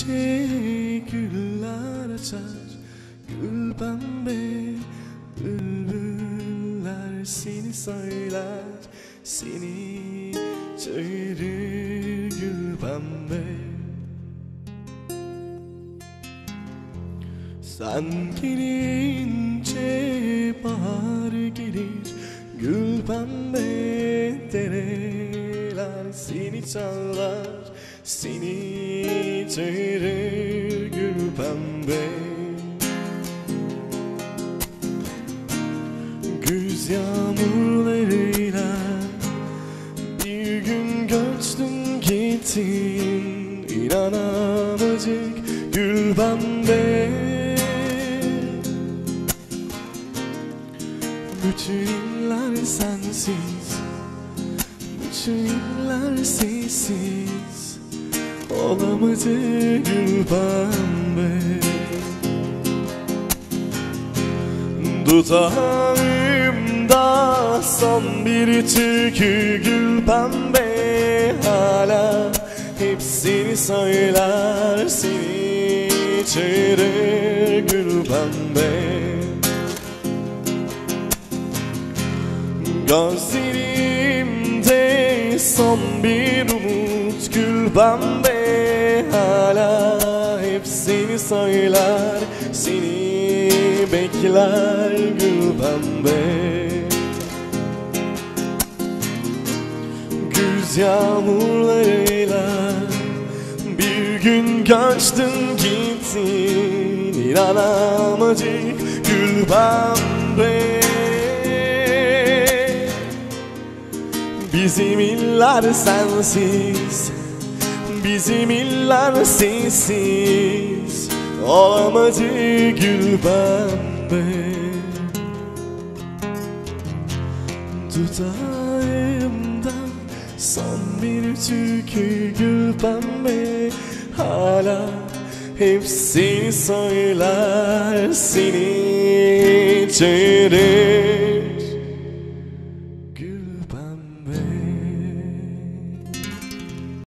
ince güller açar, gül pembe bülbüller seni söyler, seni çağırır gül pembe. Sen gelince bahar gelir, gül pembe dereler seni çalar, seni çağırır gül pembe. Güz yağmurlarıyla bir gün göçtün gittin, inan amacık gül pembe. Bütün iller sensiz, bütün iller sessiz, olamadı gül pembe. Dudağımda son bir türkü gül pembe, hala hepsini söyler, seni çağırır gül pembe. Gözlerimde son bir umut gül pembe, hala hepsini söyler, seni bekler gül pembe. Güz yağmurlarıyla bir gün göçtün gittin, inan amacık gül pembe. Bizim iller sensiz, bizim iller sessiz, olamadı gül pembe. Dudağımda son bir türkü gül pembe, hala hepsini söyler, seni çağırır